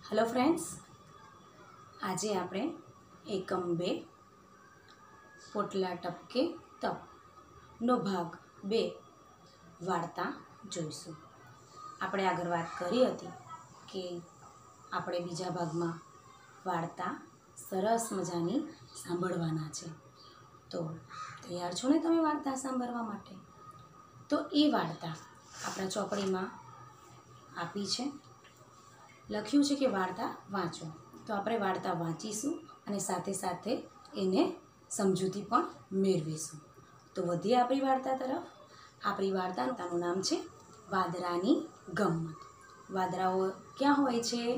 Hello friends, आज आप एकम 2 पोटला टपके तप नो भाग 2 वार्ता जोईशुं। आपणे आगळ वात करी हती के आपणे बीजा भागमां वार्ता सरस मजानी सांभळवाना छे। तो तैयार छो ने तमे वार्ता सांभळवा माटे? तो ए वार्ता आपणा ચોપડીમાં आपी छे, लख्युं छे कि वार्ता वाँचो। तो आपणे वार्ता वाँचीशुं अने साथे साथे एने समजूती पण मेळवीशुं। तो वधीए आपणी वार्ता तरफ। आपणी वार्तानुं नाम छे वादरानी गम्मत। वादराओ क्यां होय छे?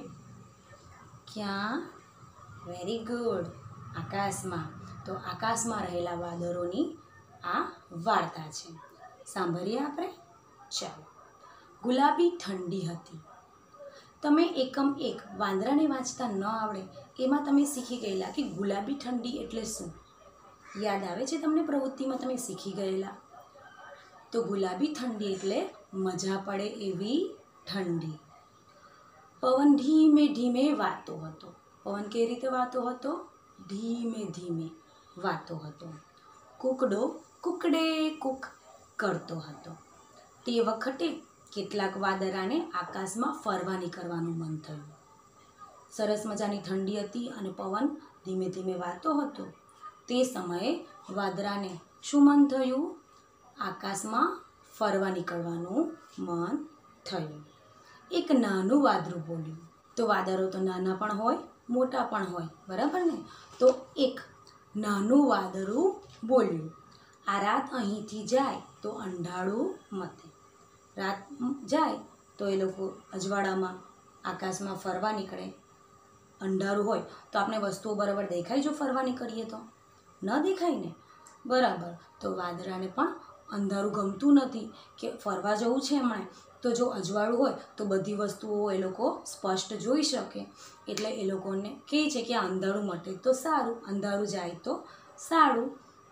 क्यां? वेरी गुड, आकाशमां। तो आकाशमां रहेला वादळोनी आ वार्ता छे। सांभळीए आपणे? चालो। गुलाबी ठंडी हती। तमे एकम 1 वांदराने वांचता न आवड़े एमां तमे शीखी गयेला कि गुलाबी ठंडी एटले शुं? याद आवे छे तमने? प्रवृत्तिमां तमे शीखी गयेला। तो गुलाबी ठंडी एटले मजा पड़े एवी ठंडी। पवन धीमे धीमे वातो हतो। पवन केवी रीते वातो हतो? धीमे धीमे वातो हतो। कूकड़ो कूकड़े कूक करतो हतो। ते वखते કેટલાક વાદળાને આકાશમાં ફરવા નીકળવાનું મન થયું। સરસ મજાની ઠંડી હતી અને પવન ધીમે ધીમે વાતો હતો। તે સમયે વાદળાને શું મન થયું? આકાશમાં ફરવા નીકળવાનું મન થયું। એક નાનું વાદળું બોલ્યું। તો વાદળો તો નાના પણ હોય, મોટા પણ હોય, બરાબર ને? તો એક નાનું વાદળું બોલ્યું, આ રાત અહીંથી જાય તો અંધારું મતે। रात जाए तो ये लोग अजवाड़ामां आकाशमां फरवा निकळे। अंधारू होय तो आपने वस्तुओ बराबर देखाय जो फरवा निकळीए तो? न देखाय ने, बराबर। तो वादळाने पण अंधारू गमतुं नथी के फरवा जवुं छे एमणे। तो जो अजवाळुं होय तो बधी वस्तुओ ए लोको स्पष्ट जोई शके, एटले ए लोकोने कहे छे के आ अंधारू मटे तो सारूं, अंधारू जाए तो सारूं।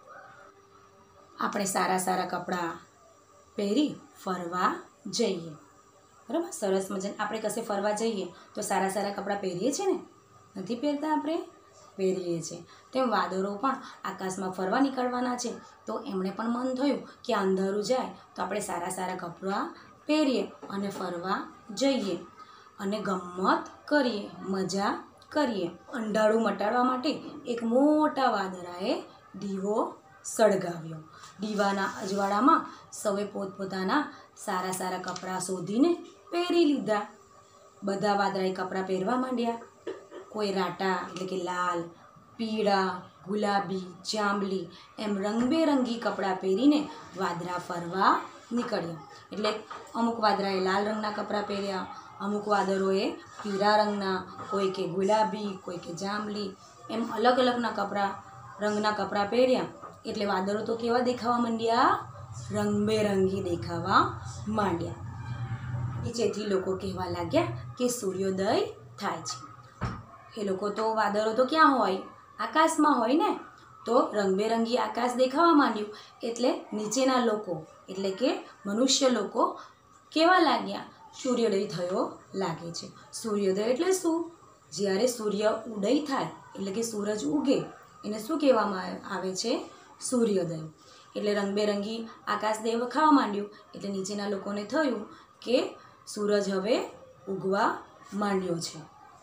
आपणे सारा सारा कपड़ा પહેરી ફરવા જઈએ, બરાબર? સરસ મજાને આપણે કશે ફરવા જઈએ તો સારા સારા કપડાં પહેરીએ છીએ ને? નથી પહેરતા? આપણે પહેરીએ છીએ। તેમ વાદળો પણ આકાશમાં ફરવા નીકળવાના છે। તો એમણે પણ મન થયું કે અંધારું જાય તો આપણે સારા સારા કપડાં પહેરીએ અને ફરવા જઈએ અને ગમ્મત કરીએ, મજા કરીએ। અંધારું મટાડવા માટે એક મોટા વાદળાએ દીવો સળગાવ્યો। દીવાના અજવાળામાં સૌએ પોતપોતાના સારા સારા કપડાં શોધીને પહેરી લીધા। બધા વાદળાએ કપડાં પહેરવા માંડ્યા। કોઈ રાટા એટલે કે લાલ, પીળા, ગુલાબી, જાંબલી એમ રંગબેરંગી કપડાં પહેરીને વાદળા ફરવા નીકળ્યા। એટલે અમુક વાદળાએ લાલ રંગના કપડાં પહેર્યા, અમુક વાદળોએ પીળા રંગના, કોઈ કે ગુલાબી, કોઈ કે જાંબલી એમ અલગ અલગના રંગના કપડાં પહેર્યા। એટલે વાદળો તો કેવા દેખાવા માંડ્યા? રંગબેરંગી દેખાવા માંડ્યા। નીચેથી લોકો કહેવા લાગ્યા કે સૂર્યોદય થાય છે। એ લોકો તો વાદળો તો ક્યાં હોય? આકાશમાં હોય ને? તો રંગબેરંગી આકાશ દેખાવા માંડ્યું એટલે નીચેના લોકો એટલે કે મનુષ્ય લોકો કેવા લાગ્યા? સૂર્યોદય થયો લાગે છે। સૂર્યોદય એટલે શું? જ્યારે સૂર્ય ઉદય થાય એટલે કે સૂરજ ઉગે એને શું કહેવામાં આવે છે? સૂર્યોદય। એટલે રંગબેરંગી આકાશ દેખાવા માંડ્યું એટલે નીચેના લોકોને થયું કે સૂરજ હવે ઉગવા માંડ્યો છે।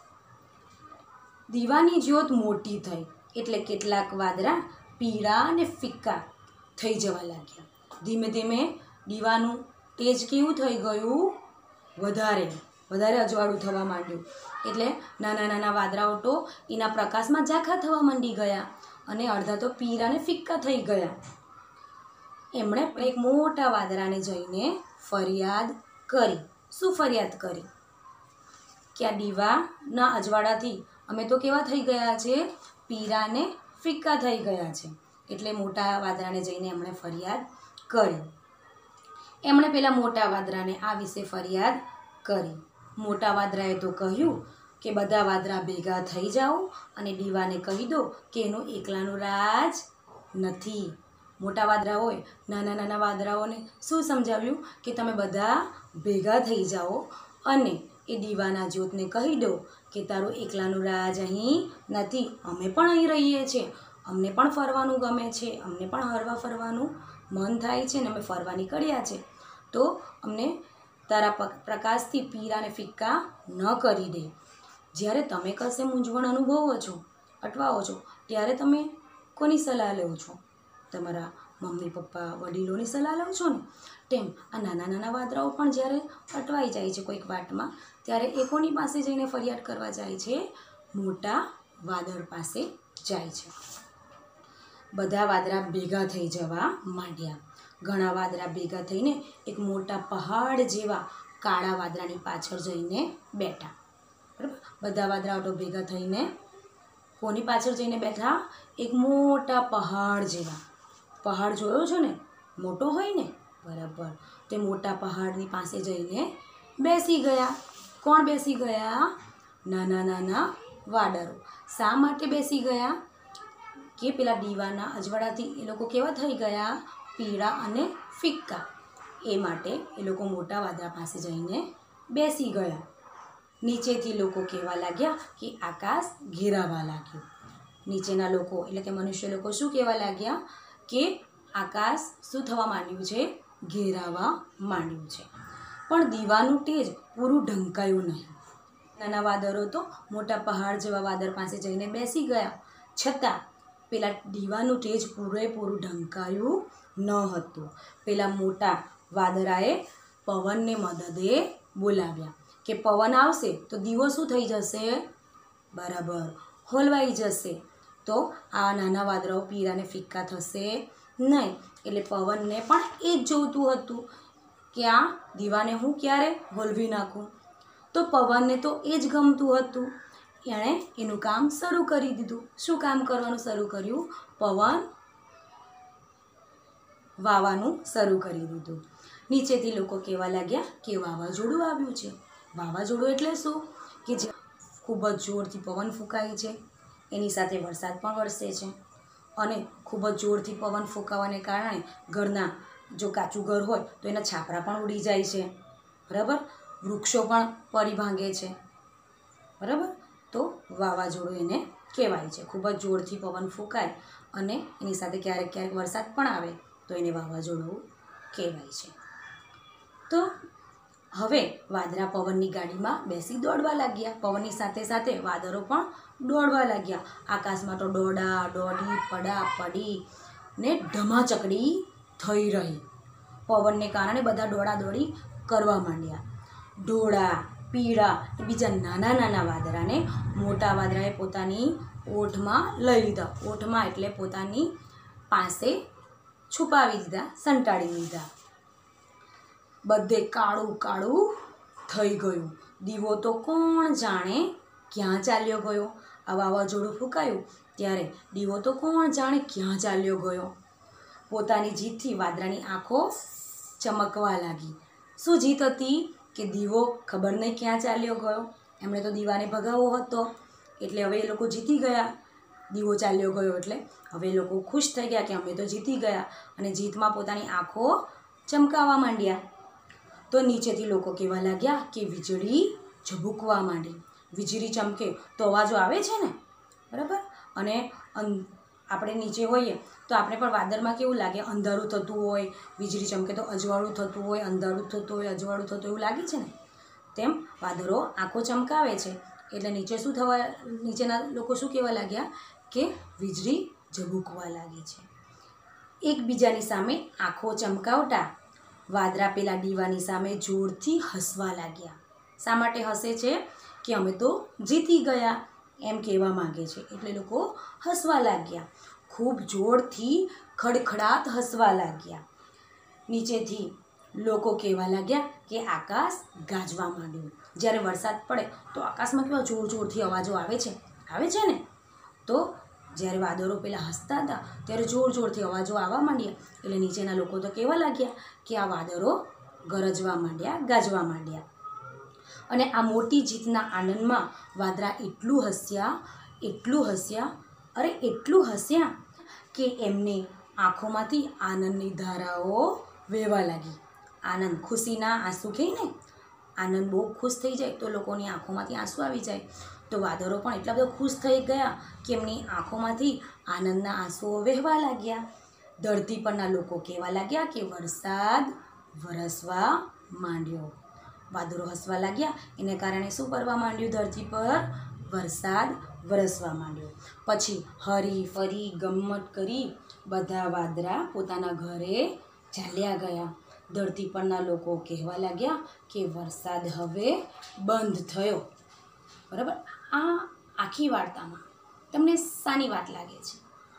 દીવાની જ્યોત મોટી થઈ એટલે કેટલાક વાદળા પીળા અને ફિક્કા થઈ જવા લાગ્યા। ધીમે ધીમે દીવાનું તેજ કેવું થઈ ગયું? વધારે વધારે અજવાળું થવા માંડ્યું। એટલે નાના નાના વાદળાઓ તો એના પ્રકાશમાં ઝાંખા થવા માંડી ગયા અને અડધા તો પીળા અને ફિક્કા થઈ ગયા। એમણે એક મોટા વાદળાને જઈને ફરિયાદ કરી। શું ફરિયાદ કરી? કે આ દીવાના અજવાળાથી અમે તો કેવા થઈ ગયા છે? પીળા અને ફિક્કા થઈ ગયા છે। એટલે મોટા વાદળાને જઈને એમણે ફરિયાદ કરી। એમણે પેલા મોટા વાદળાને આ વિશે ફરિયાદ કરી। મોટા વાદળાએ તો કહ્યું કે બધા વાદળા ભેગા થઈ જાઓ અને દીવાને કહી દો કે એનું એકલાનું રાજ નથી। મોટા વાદળા હોય નાના નાના વાદળાઓને શું સમજાવ્યું કે તમે બધા ભેગા થઈ જાઓ અને એ દીવાના જ્યોતને કહી દો કે તારું એકલાનું રાજ અહીં નથી, અમે પણ અહીં રહીએ છીએ, અમને પણ ફરવાનું ગમે છે, અમને પણ હરવા ફરવાનું મન થાય છે ને અમે ફરવા નીકળ્યા છે, તો અમને તારા પ્રકાશથી પીળા અને ફિક્કા ન કરી દે. જ્યારે તમે કશે મૂંઝવણ અનુભવો છો, અટવાઓ છો, ત્યારે તમે કોની સલાહ લો છો? તમારા મમ્મી પપ્પા વડીલોની સલાહ લો છો ને? તેમ આ નાના નાના વાદરાઓ પણ જ્યારે અટવાઈ જાય છે કોઈક વાતમાં, ત્યારે એ કોની પાસે જઈને ફરિયાદ કરવા જાય છે? મોટા વાદળ પાસે જાય છે. બધા વાદળા ભેગા થઈ જવા માંડ્યા. ઘણા વાદળા ભેગા થઈને એક મોટા પહાડ જેવા કાળા વાદળાની પાછળ જઈને બેઠા. બરાબર, બધા વાદળાઓ તો ભેગા થઈને કોની પાછળ જઈને બેઠા? એક મોટા પહાડ જેવા. પહાડ જોયો છો ને? મોટો હોય ને? બરાબર, તે મોટા પહાડની પાસે જઈને બેસી ગયા. કોણ બેસી ગયા? નાના નાના વાદળો. શા માટે બેસી ગયા? કે પેલા દીવાના અજવાળાથી એ લોકો કેવા થઈ ગયા? પીળા અને ફિક્કા. એ માટે એ લોકો મોટા વાદળા પાસે જઈને બેસી ગયા. નીચેથી લોકો કહેવા લાગ્યા કે આકાશ ઘેરાવા લાગ્યું. નીચેના લોકો એટલે કે મનુષ્ય લોકો શું કહેવા લાગ્યા? કે આકાશ શું થવા માંડ્યું છે? ઘેરાવા માંડ્યું છે. પણ દીવાનું તેજ પૂરું ઢંકાયું નહીં. નાના વાદળો તો મોટા પહાડ જેવા વાદળ પાસે જઈને બેસી ગયા, છતાં પેલા દીવાનું તેજ પૂરેપૂરું ઢંકાયું ન હતું. પેલા મોટા વાદળાએ પવનને મદદે બોલાવ્યા કે પવન આવશે તો દીવો શું થઈ જશે? બરાબર, હોલવાઈ જશે. તો આ નાના વાદળાઓ પીળા અને ફિક્કા થશે નહીં. એટલે પવનને પણ એ જ જોઈતું હતું કે આ દીવાને હું ક્યારે હોલવી નાખું. તો પવનને તો એ જ ગમતું હતું. એણે એનું કામ શરૂ કરી દીધું. શું કામ કરવાનું શરૂ કર્યું? પવન વાવાનું શરૂ કરી દીધું. નીચેથી લોકો કહેવા લાગ્યા કે વાવાઝોડું આવ્યું છે. વાવાઝોડું એટલે શું? કે જે ખૂબ જ જોરથી પવન ફૂંકાય છે, એની સાથે વરસાદ પણ વરસે છે, અને ખૂબ જ જોરથી પવન ફૂંકાવાને કારણે ઘરના જો કાચું ઘર હોય તો એના છાપરા પણ ઉડી જાય છે. બરાબર, વૃક્ષો પણ પડી ભાંગે છે. બરાબર, તો વાવાઝોડું એને કહેવાય છે. ખૂબ જ જોરથી પવન ફૂંકાય અને એની સાથે ક્યારેક ક્યારેક વરસાદ પણ આવે તો એને વાવાઝોડું કહેવાય છે. તો હવે વાદળા પવનની ગાડીમાં બેસી દોડવા લાગ્યા. પવનની સાથે સાથે વાદળો પણ દોડવા લાગ્યા. આકાશમાં તો દોડા દોડી, પડા પડી ને ધમાચકડી થઈ રહી. પવનને કારણે બધા દોડા દોડી કરવા માંડ્યા. ધોળા, પીળા બીજા નાના નાના વાદળાને મોટા વાદળાએ પોતાની ઓઠમાં લઈ લીધા. ઓઠમાં એટલે પોતાની પાસે છુપાવી દીધા, સંતાડી લીધા. બધે કાળું કાળું થઈ ગયું. દીવો તો કોણ જાણે ક્યાં ચાલ્યો ગયો. આ વાવાઝોડું ફૂંકાયું ત્યારે દીવો તો કોણ જાણે ક્યાં ચાલ્યો ગયો. પોતાની જીતથી વાદળાની આંખો ચમકવા લાગી. શું જીત હતી? કે દીવો ખબર નહીં ક્યાં ચાલ્યો ગયો. એમણે તો દીવાને ભગાવવો હતો, એટલે હવે એ લોકો જીતી ગયા. દીવો ચાલ્યો ગયો એટલે હવે એ લોકો ખુશ થઈ ગયા કે અમે તો જીતી ગયા, અને જીતમાં પોતાની આંખો ચમકાવવા માંડ્યા. તો નીચેથી લોકો કહેવા લાગ્યા કે વીજળી ઝબૂકવા માંડી. વીજળી ચમકે તો અવાજો આવે છે ને? બરાબર, અને આપણે નીચે હોઈએ તો આપણે પણ વાદળમાં કેવું લાગે? અંધારું થતું હોય, વીજળી ચમકે તો અજવાળું થતું હોય, અંધારું થતું હોય, અજવાળું થતું એવું લાગે છે ને? તેમ વાદળો આંખો ચમકાવે છે. એટલે નીચે શું થવા, નીચેના લોકો શું કહેવા લાગ્યા? કે વીજળી ઝબૂકવા લાગી છે. એકબીજાની સામે આંખો ચમકાવતા વાદળા પેલા દીવાની સામે જોરથી હસવા લાગ્યા. શા માટે હસે છે? કે અમે તો જીતી ગયા એમ કહેવા માંગે છે. એટલે લોકો હસવા લાગ્યા. ખૂબ જોરથી ખડખડાટ હસવા લાગ્યા. નીચેથી લોકો કહેવા લાગ્યા કે આકાશ ગાજવા માંડ્યું. જ્યારે વરસાદ પડે તો આકાશમાં કેવા જોર જોરથી અવાજો આવે છે ને? તો જ્યારે વાદળો પેલા હસતા હતા ત્યારે જોર જોરથી અવાજો આવવા માંડ્યા. એટલે નીચેના લોકો તો કહેવા લાગ્યા કે આ વાદળો ગરજવા માંડ્યા, ગાજવા માંડ્યા. અને આ મોટી જીતના આનંદમાં વાદળા એટલું હસ્યા, અરે એટલું હસ્યા કે એમની આંખોમાંથી આનંદની ધારાઓ વહેવા લાગી. આનંદ, ખુશીના આંસુ કહે ને, આનંદ બહુ ખુશ થઈ જાય તો લોકોની આંખોમાંથી આંસુ આવી જાય. તો વાદળો પણ એટલા બધા ખુશ થઈ ગયા કે એમની આંખોમાંથી આનંદના આંસુઓ વહેવા લાગ્યા. ધરતી પરના લોકો કહેવા લાગ્યા કે વરસાદ વરસવા માંડ્યો. વાદળો હસવા લાગ્યા, એને કારણે શું કરવા માંડ્યું? ધરતી પર વરસાદ વરસવા માંડ્યો. પછી હરી ફરી ગમ્મત કરી બધા વાદળા પોતાના ઘરે ચાલ્યા ગયા. ધરતી પરના લોકો કહેવા લાગ્યા કે વરસાદ હવે બંધ થયો. બરાબર. આ આખી વાર્તામાં તમને શાની વાત લાગે છે?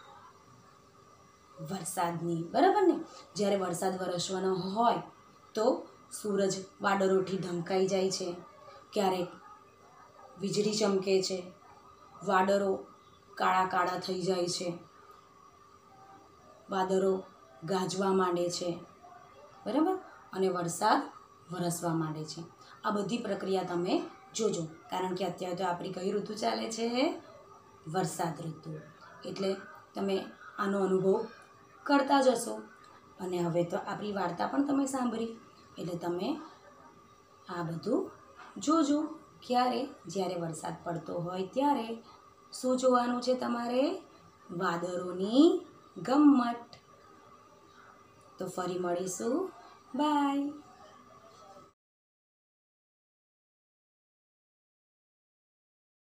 વરસાદની. બરાબર ને? જ્યારે વરસાદ વરસવાનો હોય તો સૂરજ વાદળોથી ઢંકાઈ જાય છે, ક્યારેક વીજળી ચમકે છે, વાદળો કાળા કાળા થઈ જાય છે, વાદળો ગાજવા માંડે છે. બરાબર. અને વરસાદ વરસવા માંડે છે. આ બધી પ્રક્રિયા તમે જોજો, કારણ કે અત્યારે તો આપણી કઈ ઋતુ ચાલે છે? વરસાદ ઋતુ. એટલે તમે આનો અનુભવ કરતા જ હશો. અને હવે તો આપણી વાર્તા પણ તમે સાંભળી, એટલે તમે આ બધું જોજો. ક્યારે? જ્યારે વરસાદ પડતો હોય ત્યારે. શું જોવાનું છે તમારે? વાદળોની ગમ્મત. તો ફરી મળીશું. બાય.